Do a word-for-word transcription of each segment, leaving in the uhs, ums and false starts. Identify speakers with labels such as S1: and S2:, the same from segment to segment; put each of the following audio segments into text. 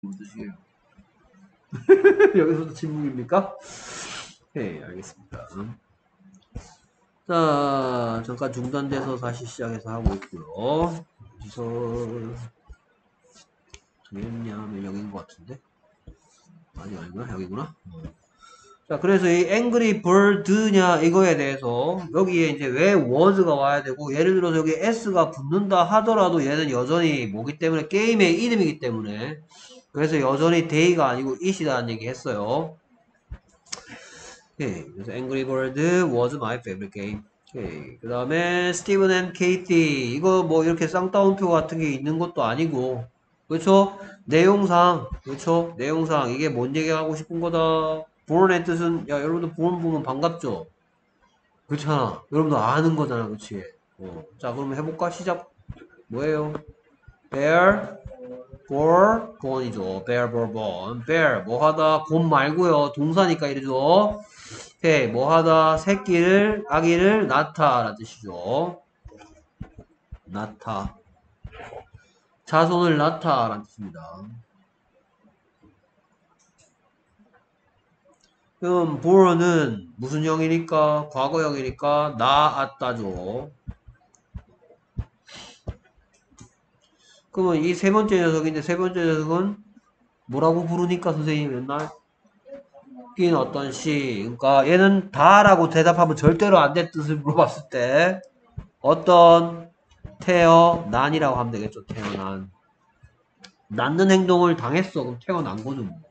S1: 무슨 뜻이에요? 여기서도 침묵입니까? 네, 알겠습니다. 자, 잠깐 중단돼서 다시 시작해서 하고 있고요. 어디서 정했냐면 여기인 것 같은데? 아니, 아니구나. 여기구나. 자, 그래서 이 angry bird냐 이거에 대해서 여기에 이제 왜 was가 와야 되고, 예를 들어서 여기 s가 붙는다 하더라도 얘는 여전히 뭐기 때문에 게임의 이름이기 때문에, 그래서 여전히 day가 아니고 it이라는 얘기 했어요. 오케이. 그래서 angry bird was my favorite game. 오케이. 그 다음에 스티븐 앤 케이티, 이거 뭐 이렇게 쌍따옴표 같은 게 있는 것도 아니고, 그렇죠? 내용상, 그렇죠? 내용상 이게 뭔 얘기하고 싶은 거다. born의 뜻은, 야, 여러분들 born 보면 반갑죠? 그렇잖아. 여러분들 아는 거잖아, 그렇지? 어. 자, 그러면 해볼까? 시작. 뭐예요? bear, for, born이죠. bear, for, born. bear, 뭐 하다, 곰 말고요. 동사니까 이러죠. 오케이, 뭐 하다, 새끼를, 아기를 낳다 라는 뜻이죠. 낳다. 자손을 낳다 라는 뜻입니다. 그럼 born은 무슨 형이니까? 과거형이니까 낳았다죠. 그러면 이 세 번째 녀석인데, 세 번째 녀석은 뭐라고 부르니까 선생님 맨날? 낀 어떤 시. 그러니까 얘는 다라고 대답하면 절대로 안 될 뜻을 물어봤을 때 어떤 태어난이라고 하면 되겠죠. 태어난. 낳는 행동을 당했어. 그럼 태어난 거죠. 뭐.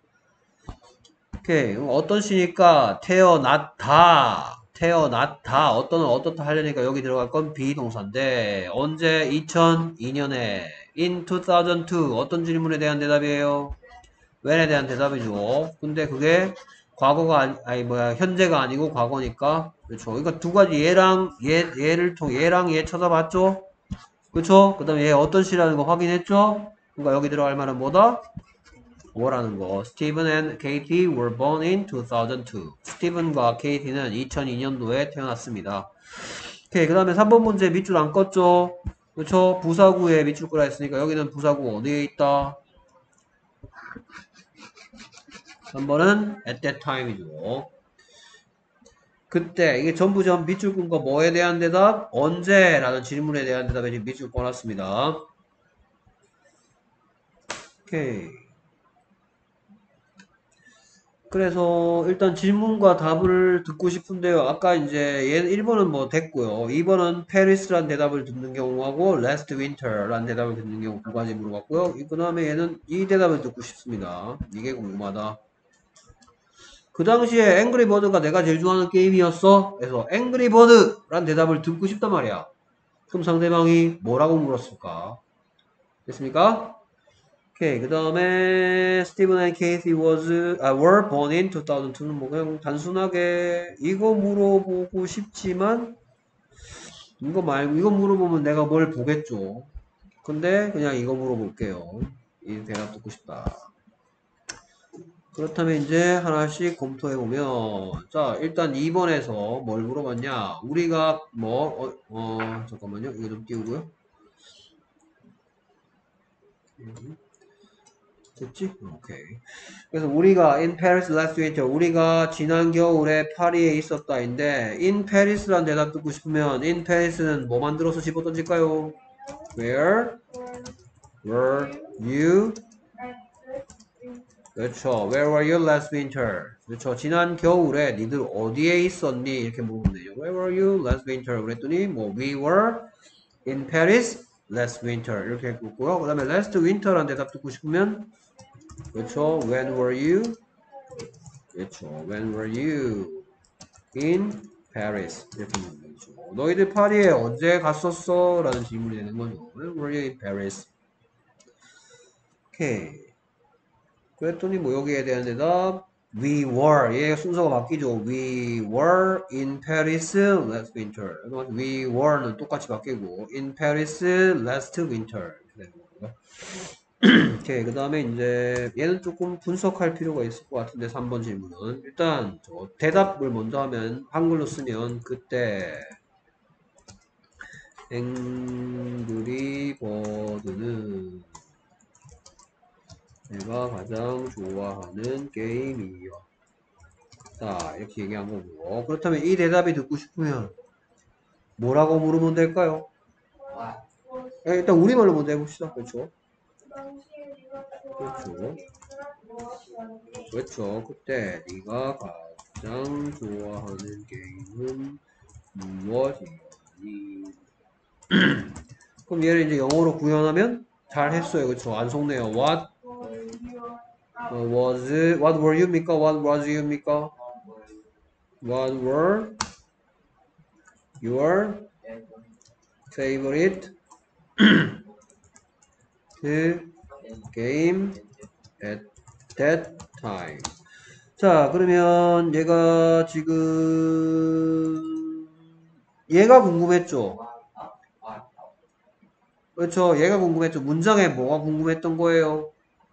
S1: 오케이. 어떤 시니까 태어났다. 태어났다. 어떤 어떻다 하려니까 여기 들어갈 건 비동사인데, 언제? 이천이 년에 in 이천이 어떤 질문에 대한 대답이에요? when에 대한 대답이죠. 근데 그게 과거가 아니, 아니 뭐야 현재가 아니고 과거니까, 그렇죠. 그러니까 두 가지 얘랑 얘 얘를 통 얘랑 얘 찾아봤죠. 그렇죠. 그다음에 얘 어떤 시라는 거 확인했죠. 그러니까 여기 들어갈 만한 뭐다? 뭐라는 거. Stephen and Katie were born in 이천이. 스티븐과 케이티는 이천이 년도에 태어났습니다. 오케이. 그 다음에 삼 번 문제 밑줄 안 껐죠? 그쵸? 부사구에 밑줄 끄라 했으니까 여기는 부사구 어디에 있다? 삼 번은 at that time이죠. 그때, 이게 전부 전 밑줄 끈 거 뭐에 대한 대답? 언제? 라는 질문에 대한 대답에 지금 밑줄 꺼놨습니다. 오케이. 그래서 일단 질문과 답을 듣고 싶은데요. 아까 이제 얘는 일 번은 뭐 됐고요. 이 번은 페리스란 대답을 듣는 경우하고 last winter란 대답을 듣는 경우 두 가지 물어봤고요. 그 다음에 얘는 이 대답을 듣고 싶습니다. 이게 궁금하다. 그 당시에 앵그리 버드가 내가 제일 좋아하는 게임이었어. 그래서 앵그리 버드란 대답을 듣고 싶단 말이야. 그럼 상대방이 뭐라고 물었을까? 됐습니까? 오케이. 그 다음에 스티븐 앤 케이티 was, 아, were born in 이천이는 뭐 그냥 단순하게 이거 물어보고 싶지만 이거 말고 이거 물어보면 내가 뭘 보겠죠. 근데 그냥 이거 물어볼게요. 이 대답 듣고 싶다. 그렇다면 이제 하나씩 검토해보면, 자, 일단 이 번에서 뭘 물어봤냐? 우리가 뭐, 어, 어 잠깐만요. 이거 좀 띄우고요. 됐지? 오케이. 그래서 우리가 in Paris last winter, 우리가 지난 겨울에 파리에 있었다인데, in Paris란 대답 듣고 싶으면 in Paris는 뭐 만들어서 집어 던질까요? Where were you? 그렇죠. Where were you last winter? 그렇죠. 지난 겨울에 니들 어디에 있었니? 이렇게 물으면 돼요. Where were you last winter? 그랬더니 뭐 we were in Paris last winter 이렇게 했고요. 그 다음에 last winter란 대답 듣고 싶으면 그렇죠. When were you? 그렇죠. When were you in Paris? 이렇게 물으면 되죠. 너희들 파리에 언제 갔었어? 라는 질문이 되는 거죠. When were you in Paris? 오케이. 그랬더니 뭐 여기에 대한 대답 We were, 얘 순서가 바뀌죠. We were in Paris last winter. We were는 똑같이 바뀌고 in Paris last winter 이렇게 되는 거고요. 오케이. 그 다음에 이제 얘는 조금 분석할 필요가 있을 것 같은데 삼 번 질문은 일단 저 대답을 먼저 하면 한글로 쓰면 그때 앵그리 버드는 내가 가장 좋아하는 게임이요. 자, 이렇게 얘기한 거고. 그렇다면 이 대답이 듣고 싶으면 뭐라고 물으면 될까요? 예, 일단 우리말로 먼저 해봅시다. 그렇죠? 그렇죠. 그렇죠. 그때 네가 가장 좋아하는 게임은 무엇이니? 그럼 얘를 이제 영어로 구현하면 잘 했어요. 그렇죠? 안 속네요. What 어, was What were you입니까? What was you입니까? What were your favorite game at that time? 자, 그러면 얘가 지금 얘가 궁금했죠? 그렇죠? 얘가 궁금했죠? 문장에 뭐가 궁금했던 거예요?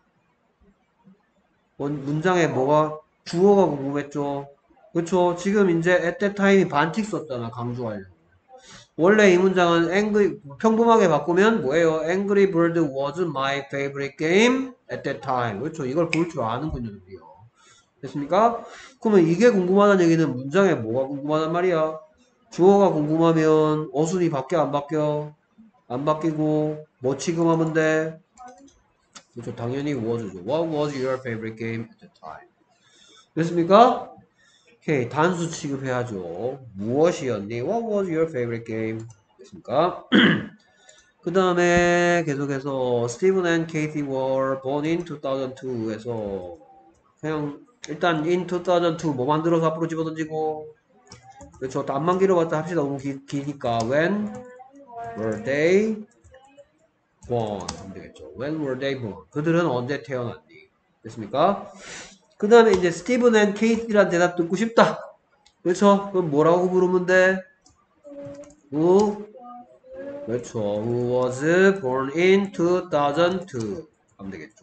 S1: 원- 문장에 뭐가 주어가 궁금했죠? 그렇죠? 지금 이제 at that time이 반칙 썼잖아. 강조하려고. 원래 이 문장은 angry 평범하게 바꾸면 뭐예요? Angry Bird was my favorite game at that time. 그렇죠? 이걸 볼 줄 아는군요, 드디어. 됐습니까? 그러면 이게 궁금하다는 얘기는 문장에 뭐가 궁금하단 말이야? 주어가 궁금하면 어순이 바뀌어 안 바뀌어? 안 바뀌고 뭐 취급하면 돼? 그렇죠? 당연히 was죠. What was your favorite game at the time? 됐습니까? 오케이, 단수 취급해야죠. 무엇이었니? What was your favorite game? 됐습니까? 그 다음에 계속해서 Stephen and Katie were born in 투thousand2에서 그냥 일단 in 투thousand2 뭐 만들어서 앞으로 집어던지고 그렇죠. 앞만 길어봤자 합시다. 너무 기, 기니까 when were they born 하면 되겠죠. When were they born? 그들은 언제 태어났니? 됐습니까? 그 다음에 이제 Stephen and Katie란 대답 듣고 싶다. 그렇죠. 그럼 뭐라고 물으면 돼? Who? 그렇죠. Who was born in 투thousand2 하면 되겠죠.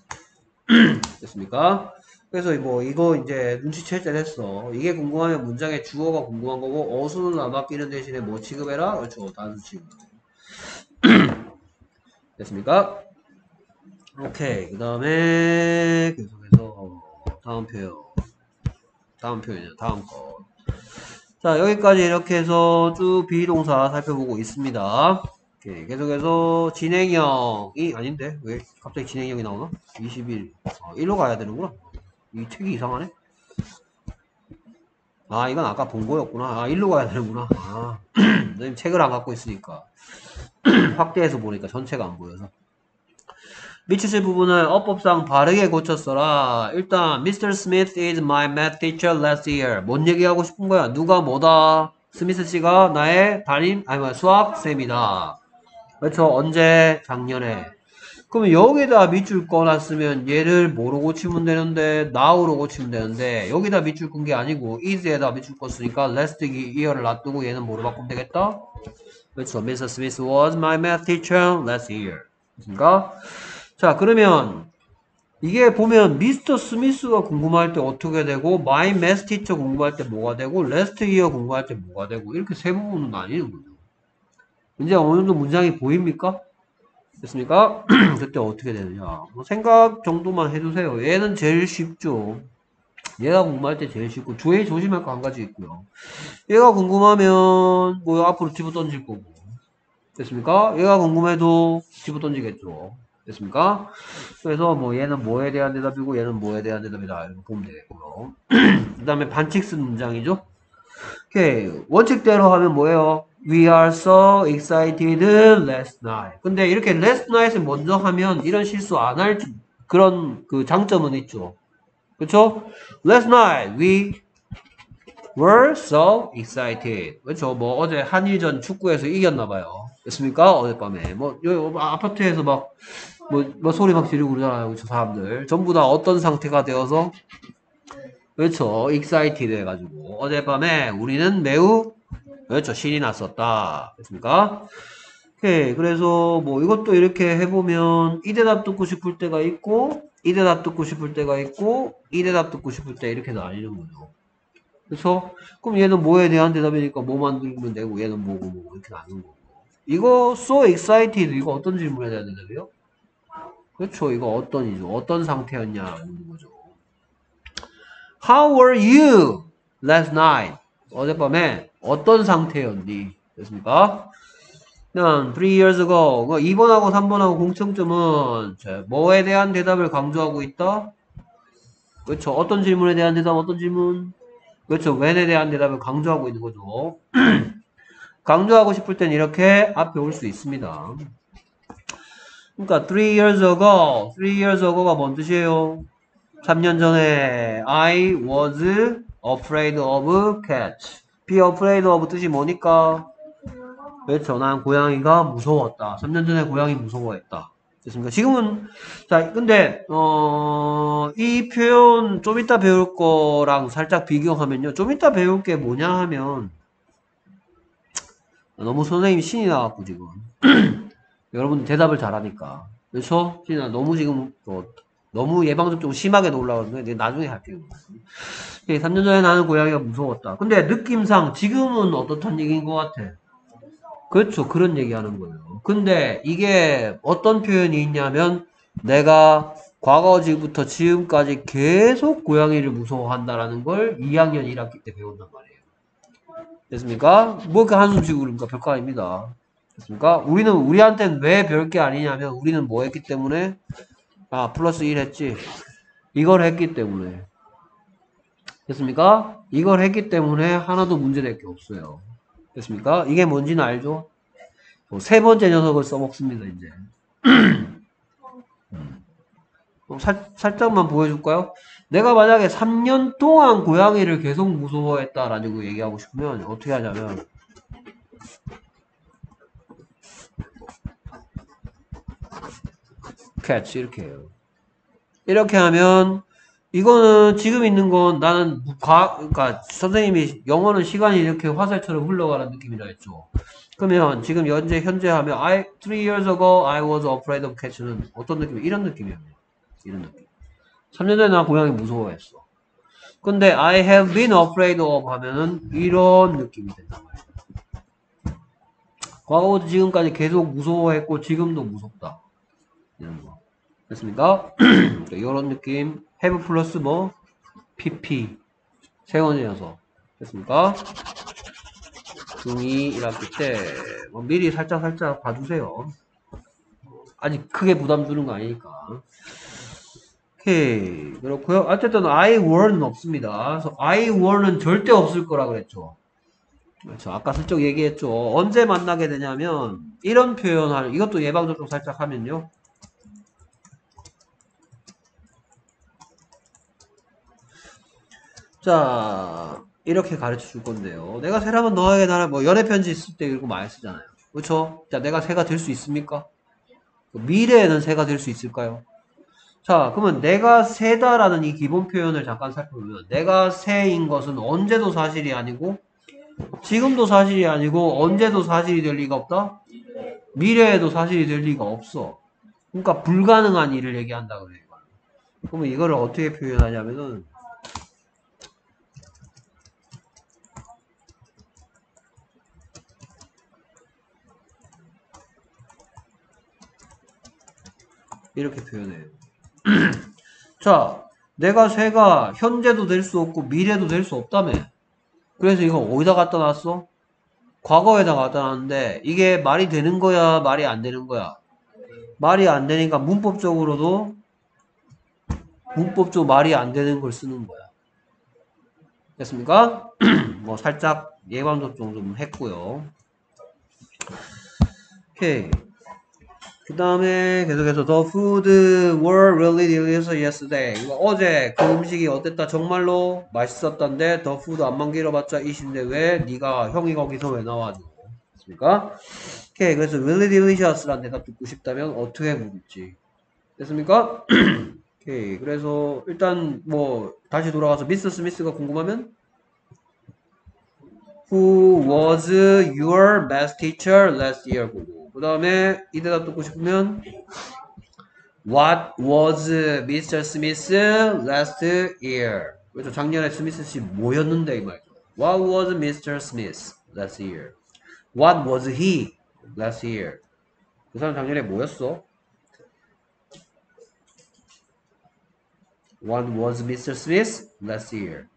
S1: 됐습니까? 그래서 뭐 이거 이제 눈치챌 때 됐어. 이게 궁금하면 문장의 주어가 궁금한 거고 어순은 안 바뀌는 대신에 뭐 취급해라? 그렇죠. 단수 취급. 됐습니까? 오케이. 그 다음에 계속해서 다음 표현. 다음 표현이요. 다음 거. 자, 여기까지 이렇게 해서 쭉 비동사 살펴보고 있습니다. 오케이. 계속해서 진행형이 아닌데 왜 갑자기 진행형이 나오나? 이십일. 어, 일로 가야 되는구나. 이 책이 이상하네. 아, 이건 아까 본 거였구나. 아, 일로 가야 되는구나. 아, 너님 책을 안 갖고 있으니까. 확대해서 보니까 전체가 안 보여서. 미치실 부분을 어법상 바르게 고쳤어라. 일단, 미스터 Smith is my math teacher last year. 뭔 얘기하고 싶은 거야? 누가 뭐다? 스미스 씨가 나의 담임, 아니, 뭐, 수학 쌤이다. 그렇죠? 언제? 작년에. 그럼 여기다 밑줄 꺼놨으면 얘를 뭐로 고치면 되는데 now로 고치면 되는데 여기다 밑줄 끈 게 아니고 is에다 밑줄 껐으니까 last year를 놔두고 얘는 뭐로 바꾸면 되겠다? 그렇죠. 미스터 Smith was my math teacher last year. 그러니까 자 그러면 이게 보면 미스터 스미스가 궁금할 때 어떻게 되고 my math teacher 궁금할 때 뭐가 되고 last year 궁금할 때 뭐가 되고 이렇게 세 부분은 나뉘는 거죠. 이제 어느 정도 문장이 보입니까? 됐습니까? 그때 어떻게 되느냐. 뭐 생각 정도만 해주세요. 얘는 제일 쉽죠. 얘가 궁금할 때 제일 쉽고, 주에 조심할 거 한 가지 있고요. 얘가 궁금하면, 뭐, 앞으로 집어 던질 거고. 됐습니까? 얘가 궁금해도 집어 던지겠죠. 됐습니까? 그래서 뭐, 얘는 뭐에 대한 대답이고, 얘는 뭐에 대한 대답이다. 이렇게 보면 되겠고요. 그 다음에 반칙 쓴 문장이죠. 오케이. 원칙대로 하면 뭐예요? We are so excited last night. 근데 이렇게 last night을 먼저 하면 이런 실수 안 할 그런 그 장점은 있죠. 그쵸? Last night we were so excited. 그쵸? 뭐 어제 한일전 축구에서 이겼나봐요. 됐습니까? 어젯밤에. 뭐, 여기 아파트에서 막, 뭐, 뭐 소리 막 지르고 그러잖아요. 그쵸? 사람들. 전부 다 어떤 상태가 되어서 그렇죠. excited 해가지고 어젯밤에 우리는 매우 그렇죠. 신이 났었다. 됐습니까? 오케이. 그래서 뭐 이것도 이렇게 해보면 이 대답 듣고 싶을 때가 있고 이 대답 듣고 싶을 때가 있고 이 대답 듣고 싶을 때 이렇게 나뉘는 거죠. 그렇죠? 그럼 얘는 뭐에 대한 대답이니까 뭐 만들면 되고 얘는 뭐고 뭐고 이렇게 나누는 거고. 이거 so excited 이거 어떤 질문에 대한 대답이요? 그렇죠. 이거 어떤이죠. 어떤 상태였냐는 거죠. How were you last night? 어젯밤에 어떤 상태였니? 됐습니까? 그냥 three years ago. 이 번하고 삼 번하고 공통점은 뭐에 대한 대답을 강조하고 있다? 그렇죠. 어떤 질문에 대한 대답, 어떤 질문? 그렇죠. when에 대한 대답을 강조하고 있는 거죠. 강조하고 싶을 땐 이렇게 앞에 올 수 있습니다. 그러니까 three years ago, three years ago가 뭔 뜻이에요? 삼 년 전에 I was afraid of cats. be afraid of 뜻이 뭐니까? 그렇죠. 난 고양이가 무서웠다. 삼 년 전에 고양이 무서워했다. 됐습니까? 지금은 자 근데 어, 이 표현 좀 이따 배울 거랑 살짝 비교하면요. 좀 이따 배울 게 뭐냐 하면 너무 선생님 신이 나갖고 지금 여러분 대답을 잘하니까 그렇죠? 신아 너무 지금 또 너무 예방접종 심하게 놀라거든요. 근데 나중에 할게요. 삼 년 전에 나는 고양이가 무서웠다. 근데 느낌상 지금은 어떻단 얘기인 것 같아? 그렇죠. 그런 얘기하는 거예요. 근데 이게 어떤 표현이 있냐면 내가 과거지부터 지금까지 계속 고양이를 무서워한다라는 걸 이 학년 일 학기 때 배운단 말이에요. 됐습니까? 뭐 이렇게 한숨 쉬고 그러니까 별거 아닙니다. 됐습니까? 우리는 우리한테는 왜 별게 아니냐면 우리는 뭐 했기 때문에 아 플러스 일 했지. 이걸 했기 때문에 됐습니까? 이걸 했기 때문에 하나도 문제될 게 없어요. 됐습니까? 이게 뭔지는 알죠? 세 번째 녀석을 써먹습니다, 이제. 살, 살짝만 보여줄까요? 내가 만약에 삼 년 동안 고양이를 계속 무서워했다라고 얘기하고 싶으면 어떻게 하냐면 catch 이렇게 해요. 이렇게 하면 이거는 지금 있는 건 나는 과, 그러니까 선생님이 영어는 시간이 이렇게 화살처럼 흘러가는 느낌이라 했죠. 그러면 지금 현재 현재 하면 I three years ago I was afraid of cat는 어떤 느낌이 이런 느낌이에요. 이런 느낌. 삼 년 전에 나 고양이 무서워했어. 근데 I have been afraid of 하면은 이런 느낌이 된단 말이에요. 과거부터 지금까지 계속 무서워했고 지금도 무섭다. 이런 거. 됐습니까? 이런 느낌. have 플러스 뭐? pp. 세 번째 녀석. 됐습니까? 중이 일 학기 때 뭐 미리 살짝 살짝 봐주세요. 아직 크게 부담 주는 거 아니니까. 오케이. 그렇고요. 어쨌든 I were는 없습니다. 그래서 I were는 절대 없을 거라 그랬죠. 그렇죠. 아까 슬쩍 얘기했죠. 언제 만나게 되냐면 이런 표현을 이것도 예방접종 살짝 하면요. 자 이렇게 가르쳐 줄 건데요. 내가 새라면 너에게 나를 뭐 연애 편지 쓸 때 이거 많이 쓰잖아요. 그렇죠? 자 내가 새가 될 수 있습니까? 미래에는 새가 될 수 있을까요? 자 그러면 내가 새다라는 이 기본 표현을 잠깐 살펴보면 내가 새인 것은 언제도 사실이 아니고 지금도 사실이 아니고 언제도 사실이 될 리가 없다? 미래에도 사실이 될 리가 없어. 그러니까 불가능한 일을 얘기한다 그래요. 그러면 이거를 어떻게 표현하냐면은 이렇게 표현해요. 자, 내가 새가 현재도 될 수 없고 미래도 될 수 없다며. 그래서 이거 어디다 갖다 놨어? 과거에다 갖다 놨는데 이게 말이 되는 거야 말이 안 되는 거야? 말이 안 되니까 문법적으로도 문법적으로 말이 안 되는 걸 쓰는 거야. 됐습니까? 뭐 살짝 예방접종 좀 했고요. 오케이. 그 다음에 계속해서 The food were really delicious yesterday. 이거 어제 그 음식이 어땠다? 정말로 맛있었던데 The food 안만 길어봤자 이신데 왜 네가 형이 거기서 왜 나와주고 됐습니까? 오케이. 그래서 really delicious라는 대답 듣고 싶다면 어떻게 물을지 됐습니까? 오케이. 그래서 일단 뭐 다시 돌아가서 미스 스미스가 궁금하면 Who was your best teacher last year? 보고 그 다음에 이 대답 듣고 싶으면 What was 미스터 Smith last year? 그렇죠. 작년에 스미스 씨 뭐였는데 이 말이죠. What was 미스터 Smith last year? What was he last year? 그 사람 작년에 뭐였어? What was 미스터 Smith last year?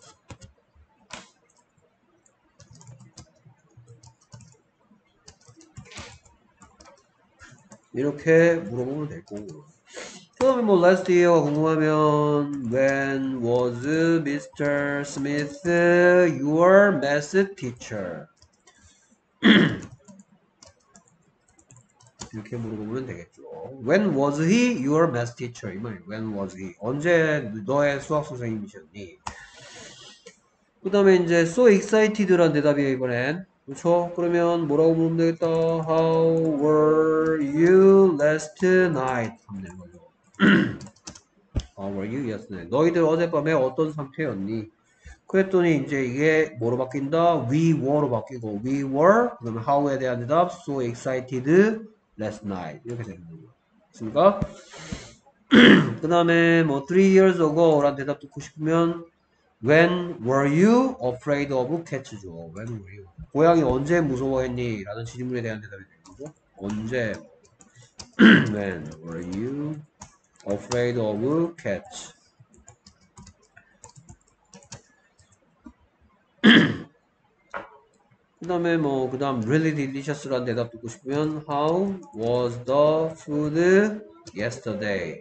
S1: 이렇게 물어보면 될 거고. 처음에 뭐 last year가 궁금하면 when was 미스터 Smith your math teacher? 이렇게 물어보면 되겠죠. When was he your math teacher? 이 말이에요. When was he? 언제 너의 수학 선생님이셨니? 그 다음에 이제 so excited란 대답이에요, 이번엔. 그렇죠? 그러면 뭐라고 물으면 되겠다. How were you last night? 하면 되는 거죠. How were you yesterday? 너희들 어젯밤에 어떤 상태였니? 그랬더니 이제 이게 뭐로 바뀐다? We were로 바뀌고 we were 그러면 how에 대한 대답 so excited last night 이렇게 되는 거죠. 됐습니까? 그 다음에 뭐 three years ago 라는 대답 듣고 싶으면 when were you afraid of cats죠. When were you? 고양이 언제 무서워했니? 라는 질문에 대한 대답이 되는 거죠. 언제 when were you afraid of cats? 그 다음에 뭐 그 다음 really delicious라는 대답 듣고 싶으면 how was the food yesterday?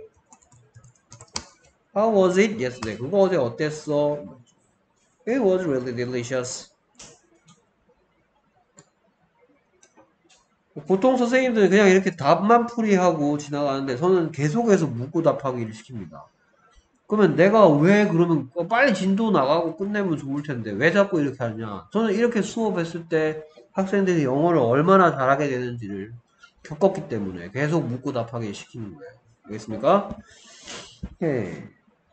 S1: How was it yesterday? 그거 어제 어땠어? It was really delicious. 보통 선생님들은 그냥 이렇게 답만 풀이하고 지나가는데 저는 계속해서 묻고 답하기를 시킵니다. 그러면 내가 왜 그러면 빨리 진도 나가고 끝내면 좋을 텐데 왜 자꾸 이렇게 하냐? 저는 이렇게 수업했을 때 학생들이 영어를 얼마나 잘하게 되는지를 겪었기 때문에 계속 묻고 답하게 시키는 거예요. 알겠습니까? 예.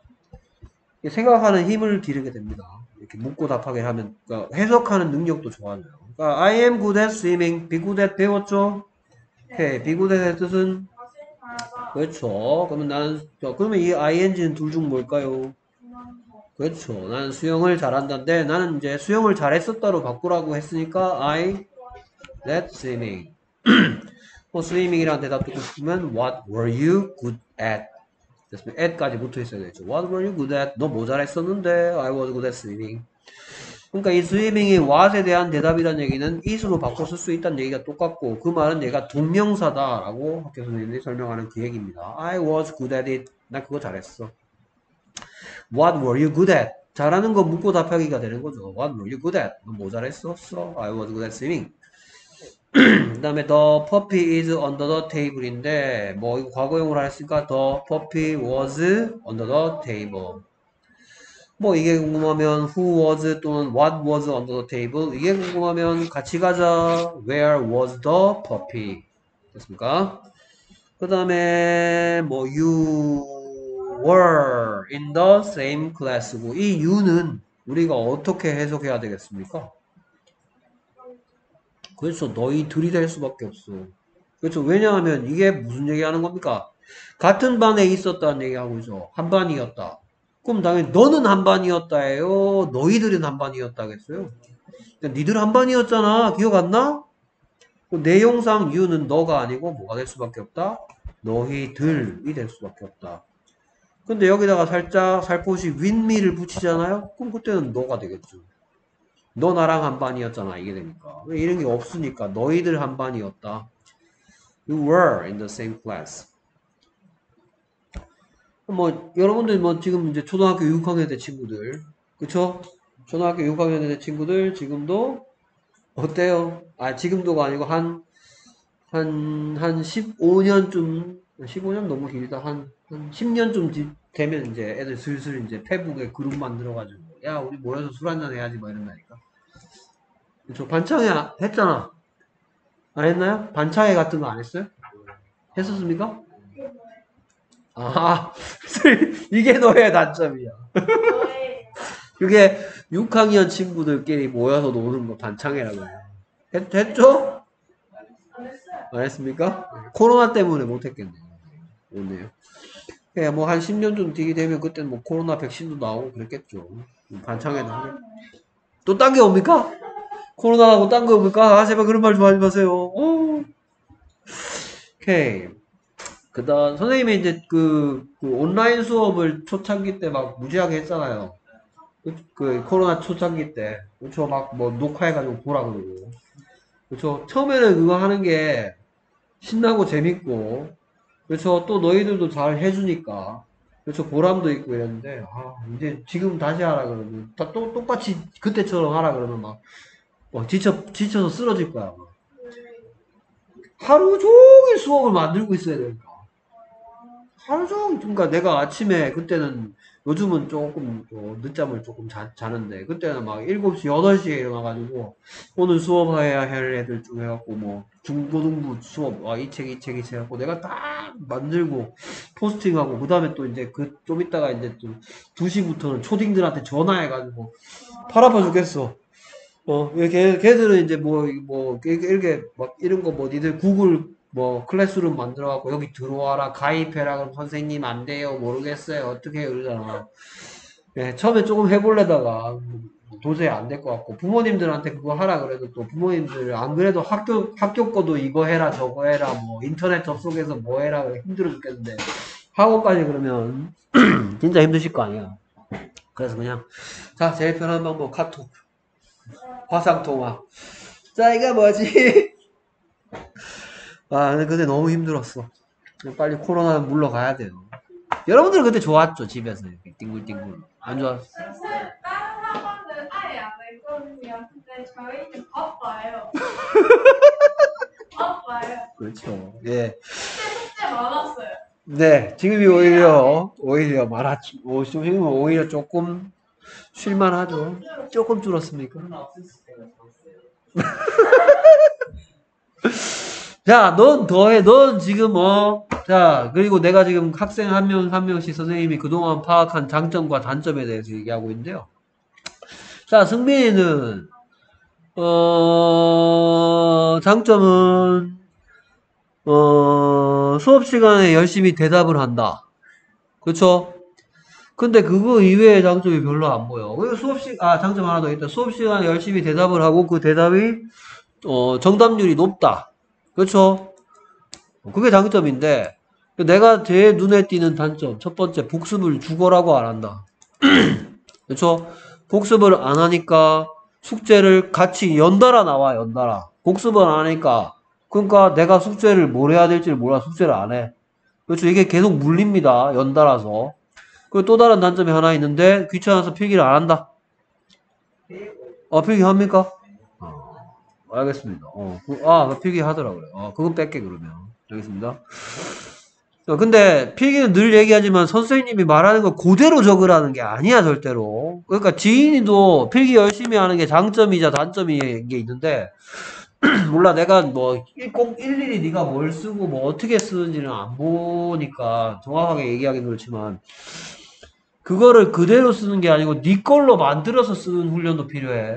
S1: 생각하는 힘을 기르게 됩니다. 이렇게 묻고 답하게 하면 그러니까 해석하는 능력도 좋아져요. 그러니까 I am good at swimming, be good at 배웠죠? 오케이, be good at의 뜻은 그렇죠. 그러면 나는 그러면 이 ing는 둘 중 뭘까요? 그렇죠. 나는 수영을 잘한다는데 나는 이제 수영을 잘했었다로 바꾸라고 했으니까 I that swimming. 뭐 swimming이란 대답 듣고 싶으면 What were you good at? 됐습니다. at까지 붙어 있어야 되죠. What were you good at? 너 뭐 잘했었는데? I was good at swimming. 그러니까 이 swimming이 what에 대한 대답이란 얘기는 is로 바꿔 쓸 수 있다는 얘기가 똑같고 그 말은 얘가 동명사다라고 학교 선생님들이 설명하는 그 얘기입니다. I was good at it. 나 그거 잘했어. What were you good at? 잘하는 거 묻고 답하기가 되는 거죠. What were you good at? 너 뭐 잘했었어? I was good at swimming. 그 다음에 the puppy is under the table인데 뭐 이거 과거용으로 했으니까 the puppy was under the table. 뭐 이게 궁금하면 who was 또는 what was under the table 이게 궁금하면 같이 가자. Where was the puppy? 됐습니까? 그 다음에 뭐 you were in the same class고 이 you는 우리가 어떻게 해석해야 되겠습니까? 그래서 너희들이 될 수밖에 없어. 그렇죠. 왜냐하면 이게 무슨 얘기하는 겁니까? 같은 반에 있었다는 얘기하고 있어. 한 반이었다. 그럼 당연히 너는 한 반이었다예요. 너희들은 한 반이었다겠어요. 니들 한 반이었잖아. 기억 안 나? 내용상 you는 너가 아니고 뭐가 될 수밖에 없다? 너희들이 될 수밖에 없다. 근데 여기다가 살짝 살포시 with me를 붙이잖아요? 그럼 그때는 너가 되겠죠. 너 나랑 한 반이었잖아. 이게 되니까. 왜 이런 게 없으니까 너희들 한 반이었다. You were in the same class. 뭐 여러분들 뭐 지금 이제 초등학교 육 학년 때 친구들 그쵸? 초등학교 육 학년 때 친구들 지금도 어때요? 아 지금도가 아니고 한 한 한 십오 년쯤 십오 년 너무 길다 한, 한 십 년쯤 되면 이제 애들 슬슬 이제 페북에 그룹 만들어가지고 야 우리 모여서 술 한잔 해야지 뭐 이런다니까. 저 반창회 했잖아. 안 했나요? 반창회 같은 거 안 했어요? 했었습니까? 아, 이게 너의 단점이야. 그게 육 학년 친구들끼리 모여서 노는 거 반창회라고 해요. 했, 했죠? 안 했습니까? 코로나 때문에 못 했겠네요. 오네요. 예, 뭐 한 십 년 좀 뒤게 되면 그때는 뭐 코로나 백신도 나오고 그랬겠죠. 반창회도 하고. 또 딴 게 옵니까? 코로나하고 딴 거 옵니까? 아, 제발 그런 말 좀 하지 마세요. 오. 오케이. 그다음 선생님이 이제 그, 그 온라인 수업을 초창기 때 막 무지하게 했잖아요. 그, 그 코로나 초창기 때. 그쵸? 막 뭐 녹화해가지고 보라 그러고. 그쵸? 처음에는 그거 하는 게 신나고 재밌고, 그쵸? 또 너희들도 잘 해주니까. 그쵸? 보람도 있고 이랬는데, 아, 이제 지금 다시 하라 그러면, 다 또, 똑같이 그때처럼 하라 그러면 막, 막 지쳐, 지쳐서 쓰러질 거야. 막. 하루 종일 수업을 만들고 있어야 되니까. 하루 종일, 그러니까 내가 아침에 그때는 요즘은 조금 어, 늦잠을 조금 자, 자는데 그때는 막 일곱 시, 여덟 시에 일어나가지고 오늘 수업해야 할 애들 좀 해갖고 뭐 중고등부 수업 아, 이 책, 이 책, 이 책 해갖고 내가 딱 만들고 포스팅하고 그 다음에 또 이제 그 좀 있다가 이제 좀 두 시부터는 초딩들한테 전화해가지고 팔 아파 죽겠어. 어, 걔, 걔들은 이제 뭐, 뭐, 이렇게, 이렇게 막 이런 거 뭐, 니들 구글 뭐, 클래스룸 만들어갖고 여기 들어와라, 가입해라, 그럼 선생님 안 돼요, 모르겠어요, 어떻게 해요, 이러잖아. 예, 처음에 조금 해보려다가 도저히 안 될 것 같고, 부모님들한테 그거 하라 그래도 또 부모님들, 안 그래도 학교, 학교 거도 이거 해라, 저거 해라, 뭐, 인터넷 접속해서 뭐 해라, 그래 힘들어 죽겠는데, 학원까지 그러면 진짜 힘드실 거 아니야. 그래서 그냥, 자, 제일 편한 방법, 카톡. 화상통화. 자, 이게 뭐지? 아, 근데 너무 힘들었어. 빨리 코로나 물러가야 돼요. 여러분들은 그때 좋았죠, 집에서 이렇게 띵글띵글. 안 좋았어?
S2: 다른 학원은 아예 안 했거든요. 근데 저희는 바빠요. 바빠요.
S1: 그렇죠. 예.
S2: 숙제 숙제 많았어요.
S1: 네, 지금이 오히려, 오히려 많았죠. 오, 지금은 오히려 조금 쉴만하죠. 조금 줄었습니까? 자, 넌 더해. 넌 지금 어. 자, 그리고 내가 지금 학생 한 명, 한 명씩 선생님이 그동안 파악한 장점과 단점에 대해서 얘기하고 있는데요. 자, 승민이는, 어, 장점은, 어, 수업 시간에 열심히 대답을 한다. 그쵸? 근데 그거 이외의 장점이 별로 안 보여. 왜 수업 시, 아, 장점 하나 더 있다. 수업 시간에 열심히 대답을 하고 그 대답이, 어, 정답률이 높다. 그쵸? 그게 장점인데, 내가 제일 눈에 띄는 단점, 첫 번째, 복습을 죽어라고 안 한다. 그쵸? 복습을 안 하니까 숙제를 같이 연달아 나와, 연달아. 복습을 안 하니까. 그러니까 내가 숙제를 뭘 해야 될지를 몰라, 숙제를 안 해. 그렇죠? 이게 계속 물립니다, 연달아서. 그리고 또 다른 단점이 하나 있는데, 귀찮아서 필기를 안 한다. 아, 필기 합니까? 어, 알겠습니다. 어, 그, 아, 필기 하더라고요. 어, 그건 뺄게, 그러면. 알겠습니다. 어, 근데 필기는 늘 얘기하지만 선생님이 말하는 거 그대로 적으라는 게 아니야, 절대로. 그러니까 지인이도 필기 열심히 하는 게 장점이자 단점인 게 있는데, 몰라, 내가 뭐, 일- 꼭 일일이 네가 뭘 쓰고 뭐 어떻게 쓰는지는 안 보니까 정확하게 얘기하긴 그렇지만, 그거를 그대로 쓰는 게 아니고 네 걸로 만들어서 쓰는 훈련도 필요해.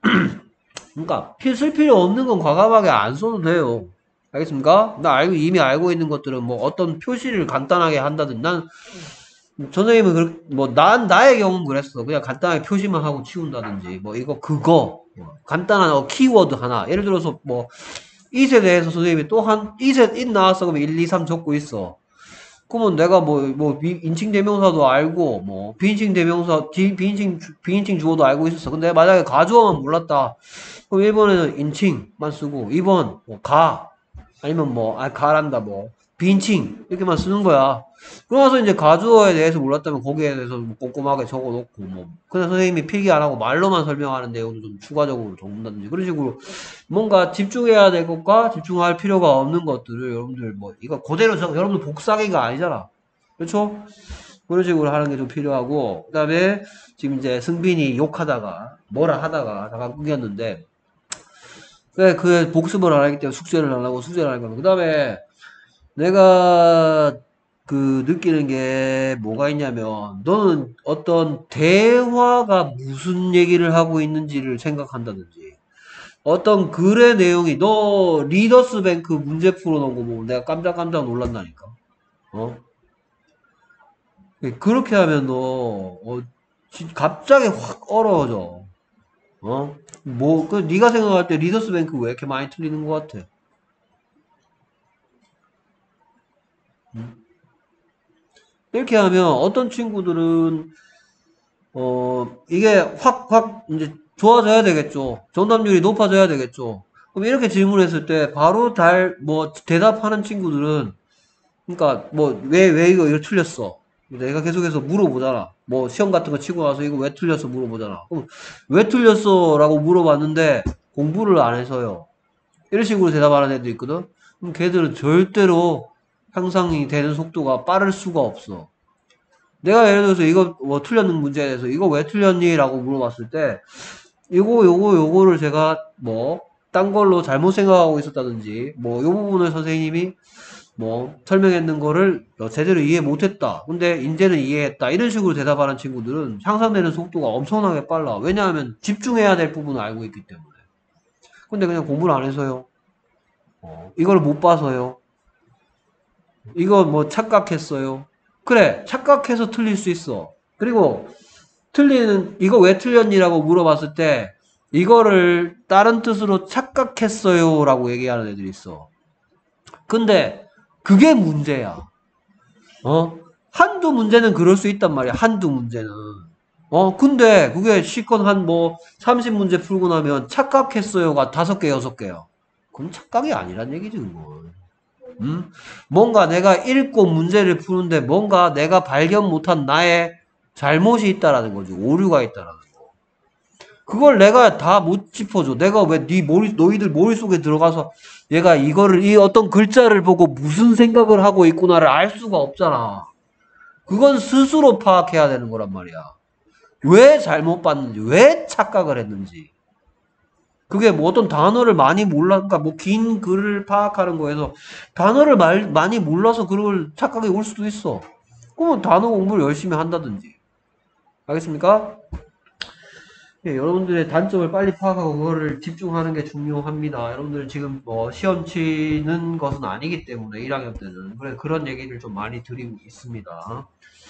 S1: 그러니까 필 쓸 필요 없는 건 과감하게 안 써도 돼요. 알겠습니까? 나 알고 이미 알고 있는 것들은 뭐 어떤 표시를 간단하게 한다든 난 선생님은 그, 뭐, 난, 나의 경우는 그랬어. 그냥 간단하게 표시만 하고 치운다든지, 뭐, 이거, 그거, 뭐 간단한 어, 키워드 하나. 예를 들어서, 뭐, it에 대해서 선생님이 또 한, it에, it 나왔어. 그러면 일, 이, 삼 적고 있어. 그러면 내가 뭐, 뭐, 비- 인칭 대명사도 알고, 뭐, 비인칭 대명사, 비, 비인칭, 주- 비인칭 주어도 알고 있었어. 근데 만약에 가주어만 몰랐다. 그럼 일 번에는 인칭만 쓰고, 이 번, 뭐, 가. 아니면 뭐, 아, 가란다, 뭐. 비인칭. 이렇게만 쓰는 거야. 그러면서 이제 가주어에 대해서 몰랐다면 거기에 대해서 뭐 꼼꼼하게 적어 놓고, 뭐. 그냥 선생님이 필기 안 하고 말로만 설명하는 내용도 좀 추가적으로 적는다든지. 그런 식으로 뭔가 집중해야 될 것과 집중할 필요가 없는 것들을 여러분들 뭐, 이거 그대로 적, 여러분들 복사기가 아니잖아. 그렇죠? 그런 식으로 하는 게 좀 필요하고, 그 다음에 지금 이제 승빈이 욕하다가, 뭐라 하다가 잠깐 끊겼는데, 그, 그 복습을 안 하기 때문에 숙제를 안 하고 숙제를 안 하는 거야. 그 다음에 내가 그 느끼는 게 뭐가 있냐면 너는 어떤 대화가 무슨 얘기를 하고 있는지를 생각한다든지 어떤 글의 내용이 너 리더스 뱅크 문제 풀어놓은 거 보고 내가 깜짝깜짝 놀란다니까. 어? 그렇게 하면 너 어, 진- 갑자기 확 어려워져. 어? 뭐, 그 네가 생각할 때 리더스 뱅크 왜 이렇게 많이 틀리는 것 같아? 음. 이렇게 하면 어떤 친구들은 어 이게 확 확 이제 좋아져야 되겠죠. 정답률이 높아져야 되겠죠. 그럼 이렇게 질문했을 때 바로 달 뭐 대답하는 친구들은 그러니까 뭐 왜 왜 이거 이거 틀렸어? 내가 계속해서 물어보잖아. 뭐 시험 같은 거 치고 나서 이거 왜 틀렸어 물어보잖아. 그럼 왜 틀렸어라고 물어봤는데 공부를 안 해서요. 이런 식으로 대답하는 애도 있거든. 그럼 걔들은 절대로 향상이 되는 속도가 빠를 수가 없어. 내가 예를 들어서 이거 뭐 틀렸는 문제에 대해서 이거 왜 틀렸니? 라고 물어봤을 때 요거 요거 요거를 제가 뭐 딴 걸로 잘못 생각하고 있었다든지 뭐 요 부분을 선생님이 뭐 설명했는 거를 제대로 이해 못했다. 근데 이제는 이해했다. 이런 식으로 대답하는 친구들은 향상되는 속도가 엄청나게 빨라. 왜냐하면 집중해야 될 부분을 알고 있기 때문에. 근데 그냥 공부를 안 해서요. 어, 이걸 못 봐서요. 이거 뭐 착각했어요. 그래, 착각해서 틀릴 수 있어. 그리고 틀리는 이거 왜 틀렸니라고 물어봤을 때 이거를 다른 뜻으로 착각했어요라고 얘기하는 애들이 있어. 근데 그게 문제야. 어? 한두 문제는 그럴 수 있단 말이야. 한두 문제는. 어, 근데 그게 시건 한 뭐 삼십 문제 풀고 나면 착각했어요가 다섯 개, 여섯 개야. 그럼 착각이 아니란 얘기지, 그건. 음? 뭔가 내가 읽고 문제를 푸는데 뭔가 내가 발견 못한 나의 잘못이 있다라는 거지. 오류가 있다라는 거. 그걸 내가 다 못 짚어줘. 내가 왜 네 머리, 너희들 머릿속에 들어가서 얘가 이거를, 이 어떤 글자를 보고 무슨 생각을 하고 있구나를 알 수가 없잖아. 그건 스스로 파악해야 되는 거란 말이야. 왜 잘못 봤는지, 왜 착각을 했는지. 그게 뭐 어떤 단어를 많이 몰라, 그러니까 뭐 긴 글을 파악하는 거에서 단어를 말, 많이 몰라서 그걸 착각이 올 수도 있어. 그러면 단어 공부를 열심히 한다든지. 알겠습니까? 예, 여러분들의 단점을 빨리 파악하고 그거를 집중하는 게 중요합니다. 여러분들 지금 뭐 시험 치는 것은 아니기 때문에 일 학년 때는 그래 그런 얘기를 좀 많이 드리고 있습니다.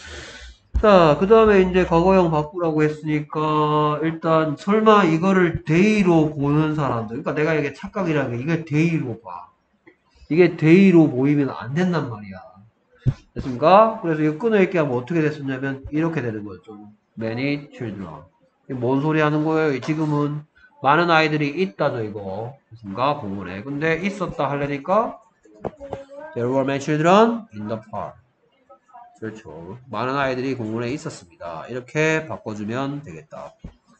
S1: 자, 그 다음에 이제 과거형 바꾸라고 했으니까, 일단, 설마 이거를 데이로 보는 사람들. 그러니까 내가 이게 착각이라는 게, 이게 데이로 봐. 이게 데이로 보이면 안 된단 말이야. 됐습니까? 그래서 이거 끊어읽기 하면 어떻게 됐었냐면, 이렇게 되는 거죠. Many children. 이게 뭔 소리 하는 거예요? 지금은 많은 아이들이 있다죠, 이거. 됐습니까? 공문에. 근데 있었다 하려니까, There were many children in the park. 그렇죠. 많은 아이들이 공원에 있었습니다. 이렇게 바꿔주면 되겠다.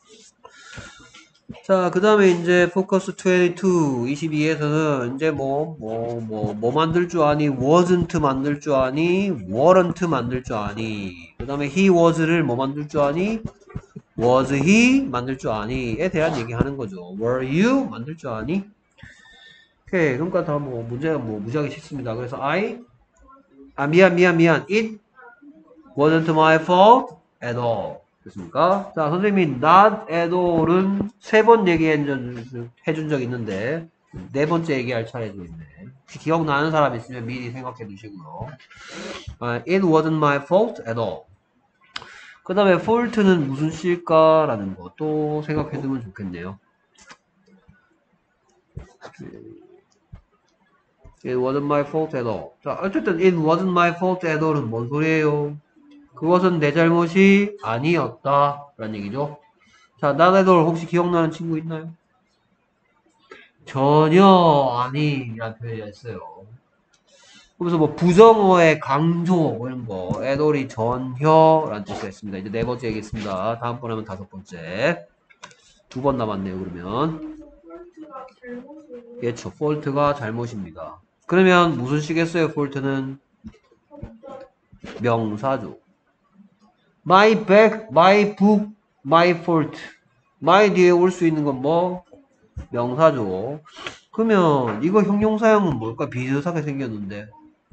S1: 자, 그 다음에 이제 포커스 이십이, 이십이에서는 이제 뭐, 뭐, 뭐, 뭐 만들 줄 아니? wasn't 만들 줄 아니? weren't 만들 줄 아니? 그 다음에 he was를 뭐 만들 줄 아니? was he 만들 줄 아니? 에 대한 얘기 하는 거죠. were you 만들 줄 아니? 오케이. 그러니까 다 뭐, 문제가 뭐, 무지하게 쉽습니다. 그래서 I, 아, 미안, 미안, 미안. It wasn't my fault at all. 됐습니까? 자, 선생님이 not at all은 세 번 얘기해준 적 있는데, 네 번째 얘기할 차례도 있네. 혹시 기억나는 사람 있으면 미리 생각해 두시고요. 아, it wasn't my fault at all. 그 다음에 fault는 무슨 시일까라는 것도 생각해 두면 좋겠네요. It wasn't my fault at all. 자, 어쨌든 it wasn't my fault at all은 뭔 소리예요? 그것은 내 잘못이 아니었다. 라는 얘기죠. 자, 나네돌 혹시 기억나는 친구 있나요? 전혀 아니 라는 표현이 있어요. 그래서 뭐 부정어의 강조 뭐 이런 거 애돌이 전혀 라는 뜻이 있습니다. 이제 네 번째 얘기했습니다. 다음번 하면 다섯 번째. 두 번 남았네요. 그러면 그렇죠. fault가 잘못입니다. 그러면 무슨 시겠어요? fault는 명사죠. my bag, my book, my fault. my 뒤에 올 수 있는 건 뭐? 명사죠. 그러면 이거 형용사형은 뭘까? 비슷하게 생겼는데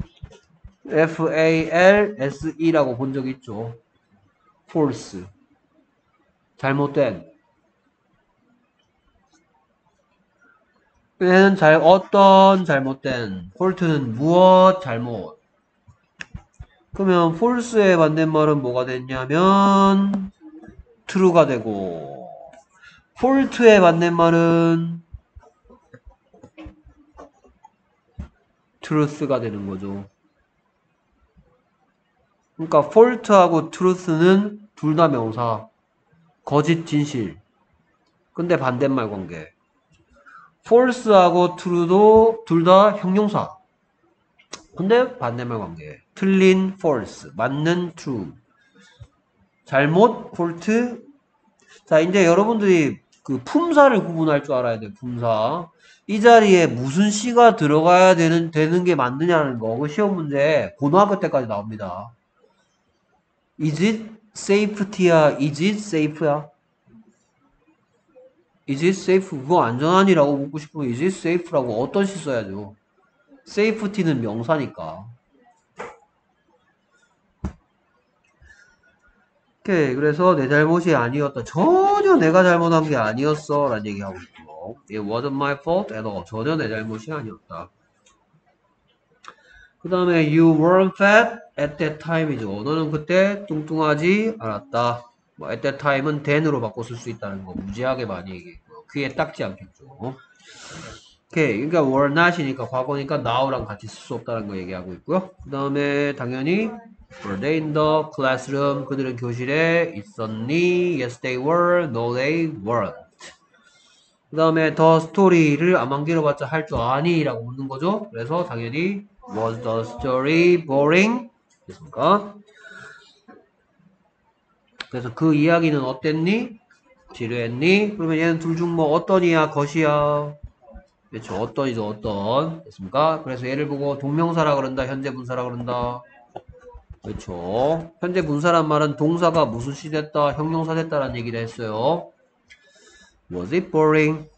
S1: false라고 본 적 있죠. false 잘못된. 얘는 잘 어떤 잘못된. fault는 무엇 잘못. 그러면 false의 반대말은 뭐가 됐냐면 true가 되고 fault의 반대말은 truth가 되는 거죠. 그러니까 fault하고 truth는 둘 다 명사. 거짓, 진실. 근데 반대말 관계. false하고 true도 둘 다 형용사. 근데 반대말 관계. 틀린 false, 맞는 true. 잘못 fault. 자, 이제 여러분들이 그 품사를 구분할 줄 알아야 돼. 품사. 이 자리에 무슨 시가 들어가야 되는 되는 게 맞느냐는 거. 그 시험 문제 고등학교 때까지 나옵니다. Is it safety야? Is it safe야? Is it safe? 그거 안전하니라고 묻고 싶으면 is it safe라고 어떤 시 써야죠. safety는 명사니까. 오케이. 그래서 내 잘못이 아니었다. 전혀 내가 잘못한 게 아니었어. 라는 얘기하고 있고. It wasn't my fault at all. 전혀 내 잘못이 아니었다. 그 다음에 you weren't fat at that time이죠. 너는 그때 뚱뚱하지 않았다. 뭐 at that time은 then으로 바꿔 쓸 수 있다는 거 무지하게 많이 얘기했고요. 귀에 딱지 않겠죠. 오케이. 그러니까 were not이니까 과거니까 now랑 같이 쓸 수 없다는 거 얘기하고 있고요. 그 다음에 당연히 were they in the classroom? 그들은 교실에 있었니? Yes they were. No they weren't. 그 다음에 the story를 안만기로 봤자 할 줄 아니? 라고 묻는 거죠. 그래서 당연히 was the story boring? 됐습니까? 그래서 그 이야기는 어땠니? 지루했니? 그러면 얘는 둘 중 뭐 어떤이야? 것이야? 그렇죠. 어떤이죠. 어떤. 됐습니까? 그래서 얘를 보고 동명사라 그런다. 현재 분사라 그런다. 그렇죠. 현재 분사란 말은 동사가 무슨 시 됐다. 형용사 됐다라는 얘기를 했어요. Was it boring?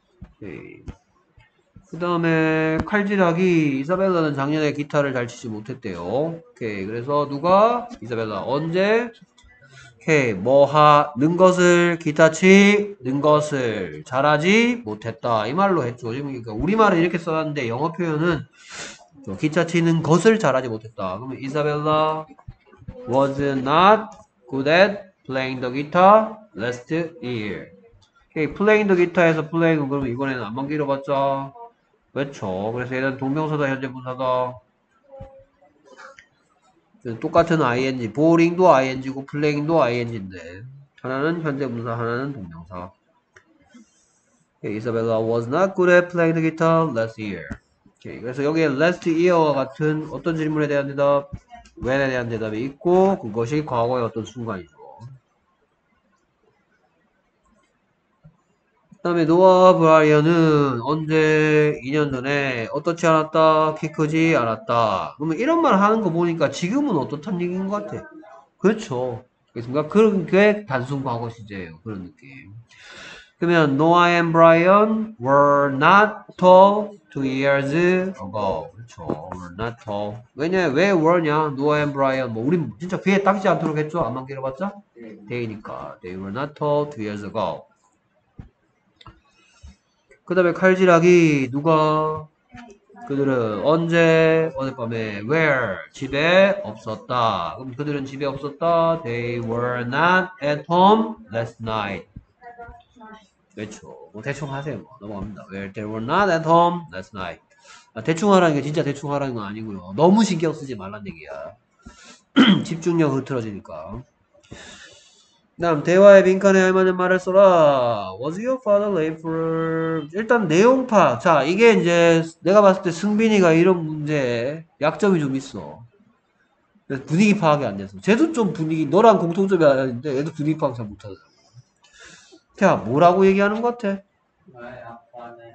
S1: 그 다음에 칼질하기. 이사벨라는 작년에 기타를 잘 치지 못했대요. 오케이. 그래서 누가? 이사벨라. 언제? 오케이. 뭐 하는 것을 기타 치는 것을 잘하지 못했다. 이 말로 했죠. 지금 그러니까 우리말은 이렇게 써놨는데 영어 표현은 기타 치는 것을 잘하지 못했다. 그러면 이사벨라 was not good at playing the guitar last year. 오케이. playing the guitar에서 playing은 그러면 이번에는 안만 길어봤자 그렇죠. 그래서 얘는 동명사다 현재 분사다. 똑같은 ing, bowling도 ing고 playing도 ing인데 하나는 현재 분사, 하나는 동명사. Okay, Isabella was not good at playing the guitar last year. Okay, 그래서 여기에 last year와 같은 어떤 질문에 대한 대답, when에 대한 대답이 있고 그것이 과거의 어떤 순간이죠. 그 다음에 노아 브라이언은 언제 이 년 전에 어떻지 않았다, 키 크지 않았다. 그러면 이런 말 하는 거 보니까 지금은 어떻다는 얘기인 것 같아. 그렇죠. 그렇습니까? 그런 게 단순 과거 시제예요. 그런 느낌. 그러면 Noah and Brian were not tall two years ago. 그렇죠. were not tall. 왜냐, 왜 were냐? Noah and Brian. 뭐, 우리 진짜 귀에 딱지 않도록 했죠? 안만 길어봤자? they니까. They were not tall two years ago. 그 다음에 칼질하기. 누가? 그들은 언제? 어젯밤에 where? 집에 없었다. 그럼 그들은 집에 없었다. They were not at home last night. 그렇죠. 뭐 대충 하세요. 뭐. 넘어갑니다. Where they were not at home last night. 아, 대충 하라는 게 진짜 대충 하라는 건 아니고요. 너무 신경 쓰지 말란 얘기야. 집중력 흐트러지니까. 다음 대화의 빈칸에 할 만한 말을 써라. Was your father late for... 일단 내용 파악. 자, 이게 이제 내가 봤을 때 승빈이가 이런 문제에 약점이 좀 있어. 그래서 분위기 파악이 안 돼서. 쟤도 좀 분위기, 너랑 공통점이 아닌데 얘도 분위기 파악 잘 못하더라고. 자, 뭐라고 얘기하는 것 같아?
S3: 나의 아빠는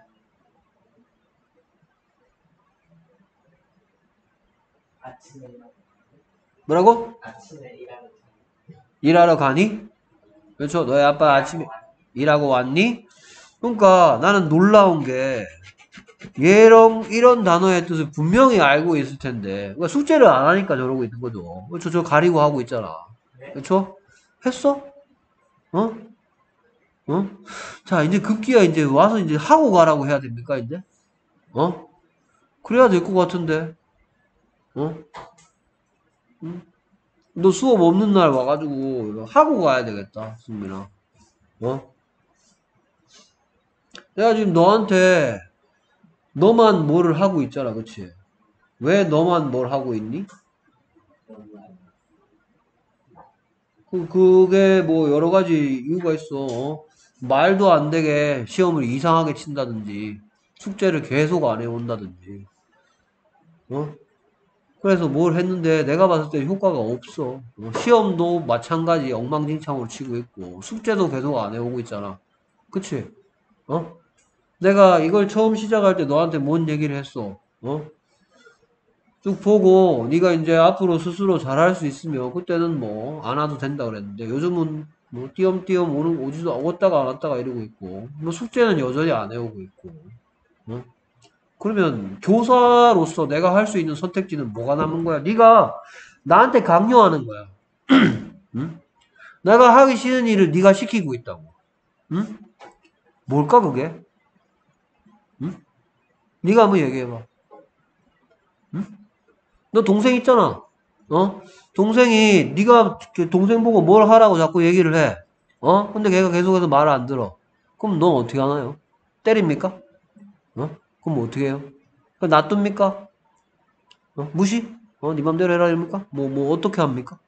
S3: 아침에
S1: 뭐라고?
S3: 아침에 일하는
S1: 일하러 가니? 그렇죠. 너희 아빠 아침에 일하고 왔니? 그러니까 나는 놀라운 게 얘랑 이런 단어의 뜻을 분명히 알고 있을 텐데 그러니까 숙제를 안 하니까 저러고 있는 거죠. 그렇죠. 저 가리고 하고 있잖아. 그렇죠? 했어? 어? 어? 자, 이제 급기야 이제 와서 이제 하고 가라고 해야 됩니까, 이제? 어? 그래야 될 것 같은데. 어? 응? 너 수업 없는 날 와가지고 하고 가야 되겠다, 승민아. 어? 내가 지금 너한테 너만 뭐를 하고 있잖아, 그치? 왜 너만 뭘 하고 있니? 그, 그게 뭐 여러 가지 이유가 있어. 어? 말도 안 되게 시험을 이상하게 친다든지, 숙제를 계속 안 해온다든지, 어? 그래서 뭘 했는데 내가 봤을 때 효과가 없어. 어, 시험도 마찬가지 엉망진창으로 치고 있고, 숙제도 계속 안 해오고 있잖아. 그치? 어? 내가 이걸 처음 시작할 때 너한테 뭔 얘기를 했어? 어? 쭉 보고 네가 이제 앞으로 스스로 잘할 수 있으면 그때는 뭐 안 와도 된다 그랬는데 요즘은 뭐 띄엄띄엄 오는 오지도 왔다가 안 왔다가 이러고 있고 뭐 숙제는 여전히 안 해오고 있고 어? 그러면 교사로서 내가 할 수 있는 선택지는 뭐가 남은 거야? 네가 나한테 강요하는 거야. 응? 내가 하기 싫은 일을 네가 시키고 있다고. 응? 뭘까 그게? 응? 네가 한번 얘기해봐. 응? 너 동생 있잖아. 어? 동생이 네가 그 동생 보고 뭘 하라고 자꾸 얘기를 해. 어? 근데 걔가 계속해서 말을 안 들어. 그럼 넌 어떻게 하나요? 때립니까? 어? 그럼 뭐 어떻게 해요? 그럼 놔둡니까? 어? 무시? 어? 네 맘대로 해라 이럽니까? 뭐, 뭐 어떻게 합니까?